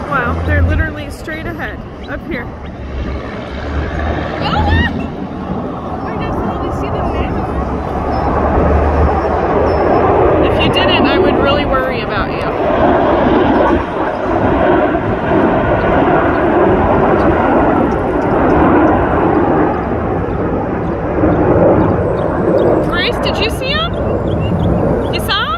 Wow, they're literally straight ahead, up here. Oh, I definitely see them now. If you didn't, I would really worry about you. Grace, did you see him? You saw him?